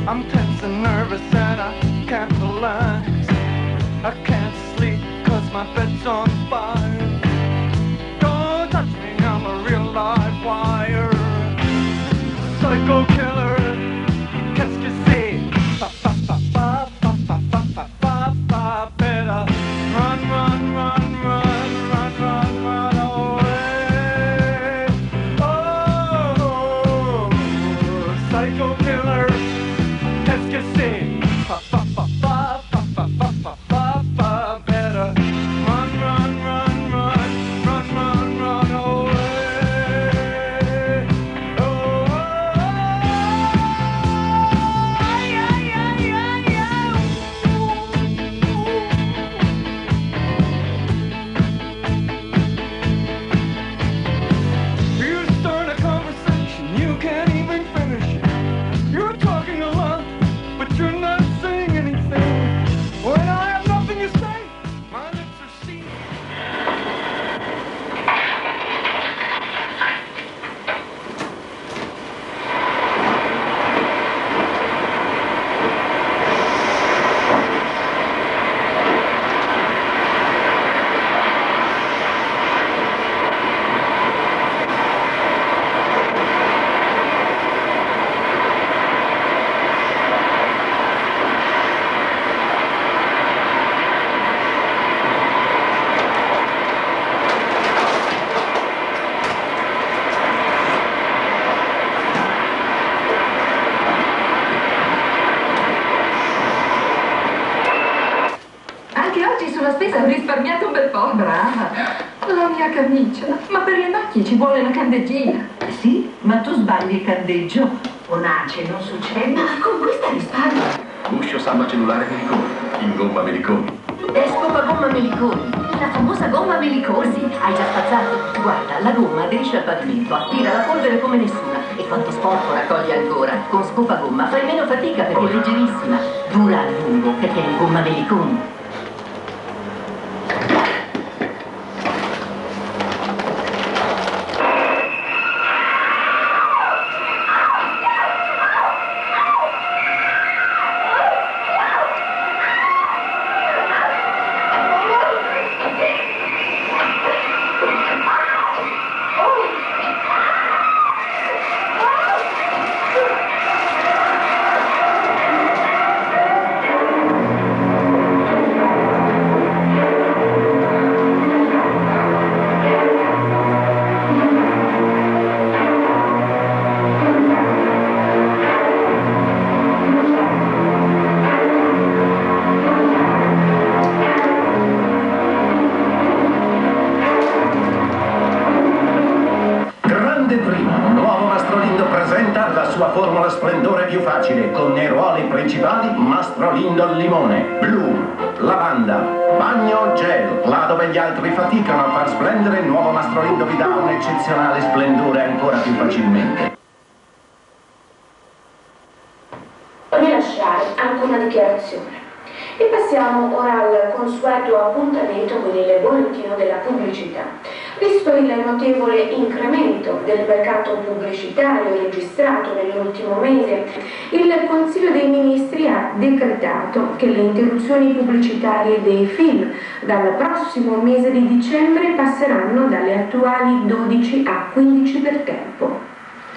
I'm tense and nervous and I can't relax. I can't sleep cause my bed's on fire. Don't touch me, I'm a real live wire. Psycho killer, qu'est-ce que c'est? Fa fa fa fa fa fa fa fa fa fa. Better run, run, run, run, run, run, run away. Oh, psycho killer, qu'est-ce que c'est? Fa fa fa fa fa fa fa fa fa fa. Better run, run, run, run, run, run, run away. You start a conversation, you can't even finish it. You're talking a lot, but you're not saying anything. When I have nothing to say, my lips are sealed. Anche oggi sulla spesa ho risparmiato un bel po', brava. La mia camicia. Ma per le macchie ci vuole una candeggina. Sì, ma tu sbagli il candeggio. Onace, non succede? Ma con questa risparmio. Uscio Samba cellulare Meliconi, in gomma Meliconi. È scopa gomma Meliconi. La famosa gomma Meliconi. Hai già spazzato? Guarda, la gomma aderisce al pavimento, attira la polvere come nessuna. E quanto sporco raccoglie ancora. Con scopa gomma fai meno fatica perché è leggerissima. Dura a lungo perché è gomma Meliconi. Sua formula splendore più facile, con nei ruoli principali Mastrolindo al limone, blu, lavanda, bagno gel, là dove gli altri faticano a far splendere, il nuovo Mastrolindo vi dà un eccezionale splendore ancora più facilmente. Rilasciare anche una dichiarazione. E passiamo ora al consueto appuntamento con il bollettino della pubblicità. Visto il notevole incremento del mercato pubblicitario registrato nell'ultimo mese, il Consiglio dei Ministri ha decretato che le interruzioni pubblicitarie dei film dal prossimo mese di dicembre passeranno dalle attuali 12 a 15 per tempo.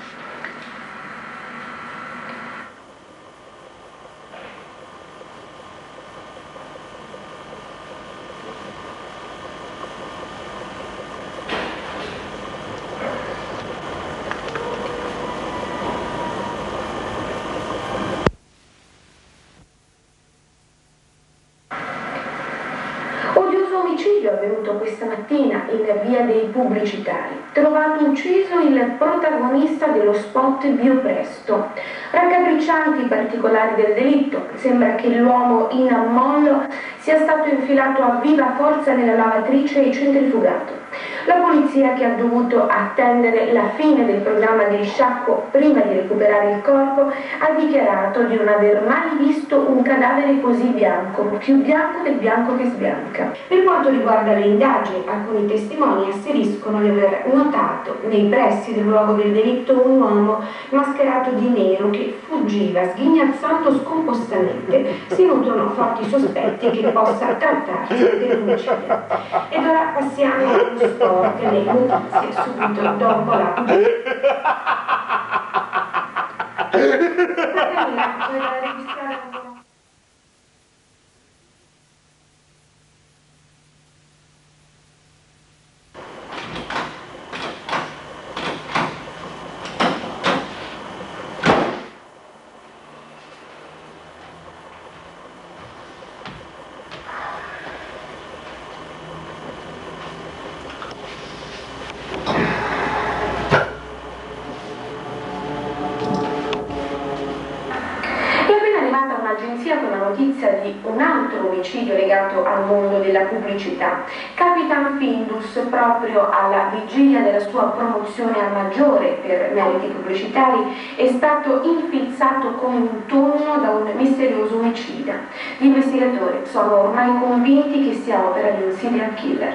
Omicidio avvenuto questa mattina in via dei Pubblicitari. Trovato ucciso il protagonista dello spot Biopresto. Raccapriccianti i particolari del delitto. Sembra che l'uomo in ammollo sia stato infilato a viva forza nella lavatrice e centrifugato. La polizia, che ha dovuto attendere la fine del programma di risciacquo prima di recuperare il corpo, ha dichiarato di non aver mai visto un cadavere così bianco, più bianco del bianco che sbianca. Per quanto riguarda le indagini, alcuni testimoni asseriscono di aver notato nei pressi del luogo del delitto un uomo mascherato di nero che fuggiva sghignazzando scompostamente. Si nutrono forti sospetti che possa trattarsi di omicidio. Ed ora passiamo allo sport e le notizie subito dopo la con la notizia di un altro omicidio legato al mondo della pubblicità. Capitan Findus, proprio alla vigilia della sua promozione a maggiore per meriti pubblicitari, è stato infilzato come un tonno da un misterioso omicida. Gli investigatori sono ormai convinti che sia opera di un serial killer.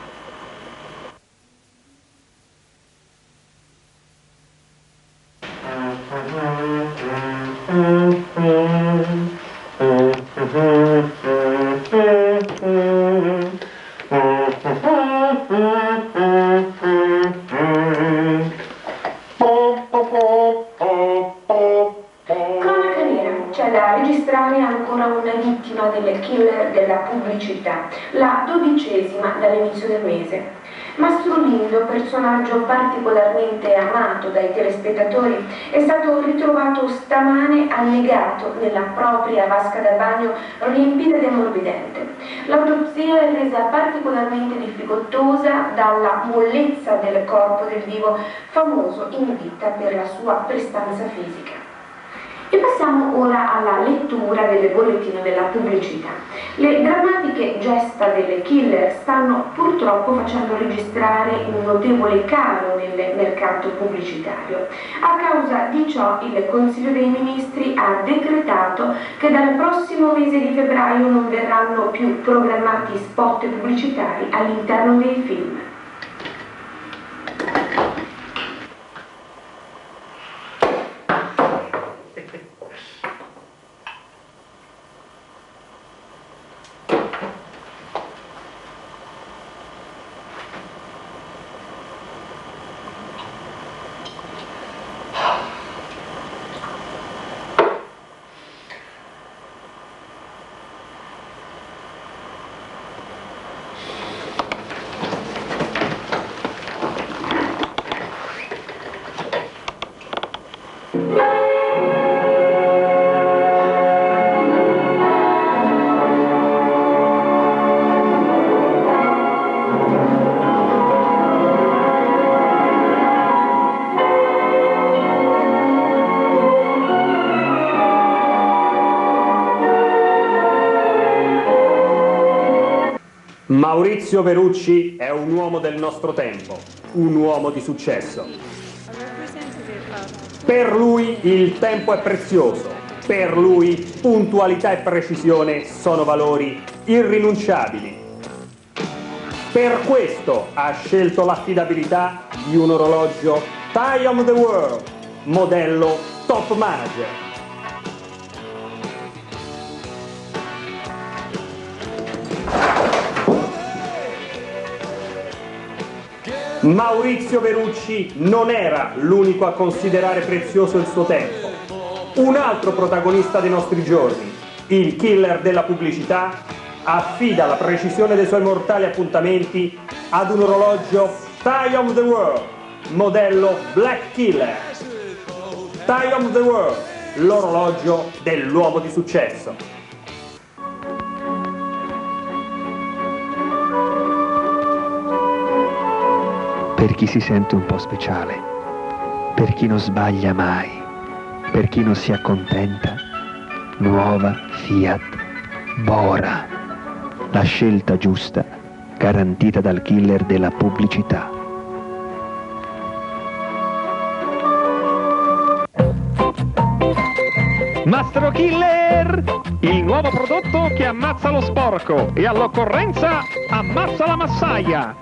C'è da registrare ancora una vittima del killer della pubblicità, la 12ª dall'inizio del mese. Mastro Lindo, personaggio particolarmente amato dai telespettatori, è stato ritrovato stamane annegato nella propria vasca da bagno riempita di ammorbidente. L'autopsia è resa particolarmente difficoltosa dalla mollezza del corpo del vivo, famoso in vita per la sua prestanza fisica. E passiamo ora alla lettura del bollettino della pubblicità. Le drammatiche gesta del killer stanno purtroppo facendo registrare un notevole calo nel mercato pubblicitario. A causa di ciò il Consiglio dei Ministri ha decretato che dal prossimo mese di febbraio non verranno più programmati spot pubblicitari all'interno dei film. Maurizio Verrucci è un uomo del nostro tempo, un uomo di successo. Per lui il tempo è prezioso, per lui puntualità e precisione sono valori irrinunciabili. Per questo ha scelto l'affidabilità di un orologio Time of the World, modello Top Manager. Maurizio Verrucci non era l'unico a considerare prezioso il suo tempo. Un altro protagonista dei nostri giorni, il killer della pubblicità, affida la precisione dei suoi mortali appuntamenti ad un orologio Time of the World, modello Black Killer. Time of the World, l'orologio dell'uomo di successo. Per chi si sente un po' speciale, per chi non sbaglia mai, per chi non si accontenta, nuova Fiat Bora, la scelta giusta garantita dal killer della pubblicità. Mastro Killer, il nuovo prodotto che ammazza lo sporco e all'occorrenza ammazza la massaia.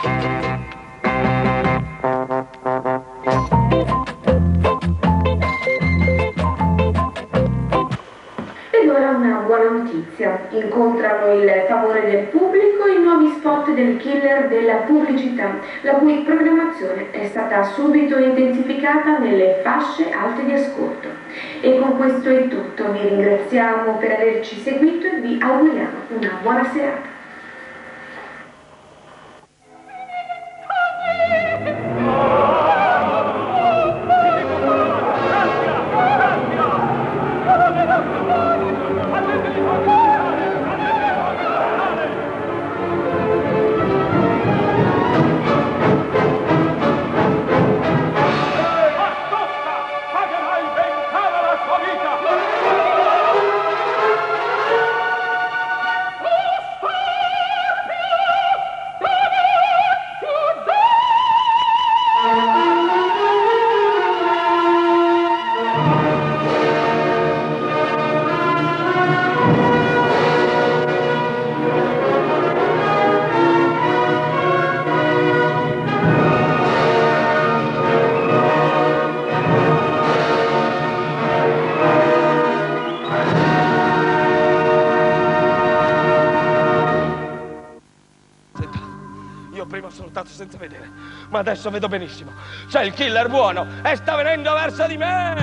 Ed ora una buona notizia. Incontrano il favore del pubblico i nuovi spot del Killer della pubblicità, la cui programmazione è stata subito intensificata nelle fasce alte di ascolto. E con questo è tutto. Vi ringraziamo per averci seguito e vi auguriamo una buona serata. Senza vedere, ma adesso vedo benissimo. C'è il killer buono e sta venendo verso di me.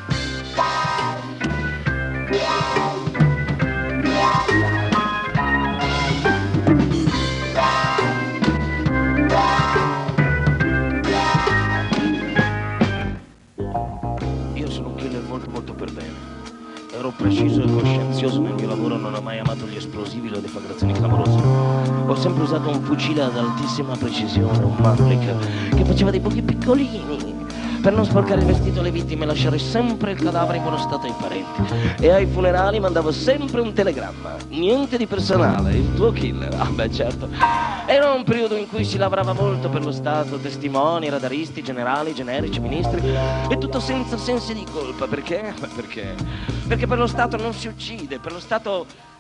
Io sono un killer molto per bene. Ero preciso e coscienzioso nel mio lavoro, non ho mai amato gli esplosivi o le deflagrazioni clamorose. Ho sempre usato un fucile ad altissima precisione, un Maverick, che faceva dei buchi piccolini. Per non sporcare il vestito alle vittime, lasciare sempre il cadavere in buono stato ai parenti. E ai funerali mandavo sempre un telegramma. Niente di personale, il tuo killer. Ah beh, certo. Era un periodo in cui si lavorava molto per lo Stato, testimoni, radaristi, generali, generici, ministri, e tutto senza sensi di colpa. Perché? Perché per lo Stato non si uccide, per lo Stato